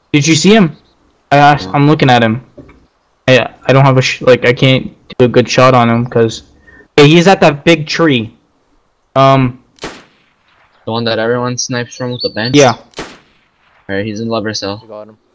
Did you see him? I'm looking at him. I don't have I can't do a good shot on him because he's at that big tree. The one that everyone snipes from with the bench? Yeah. Alright, he's in Lover Cell. You got him.